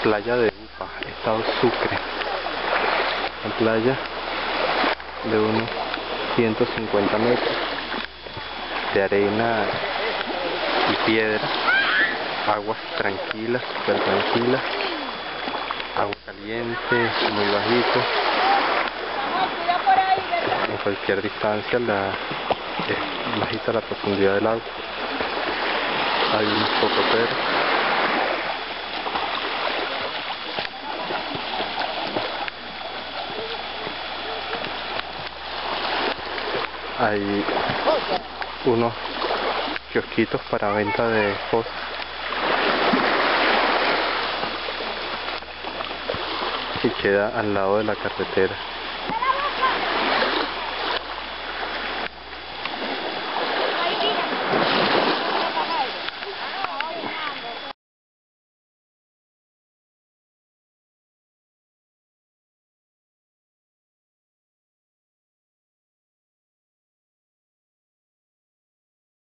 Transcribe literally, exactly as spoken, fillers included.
playa de Upa, estado Sucre. Una playa de unos ciento cincuenta metros de arena y piedra, aguas tranquilas, súper tranquilas, agua caliente, muy bajito. En cualquier distancia la, es bajita la profundidad del agua. Hay unos cocoteros. Hay unos kiosquitos para venta de cosas. Y queda al lado de la carretera.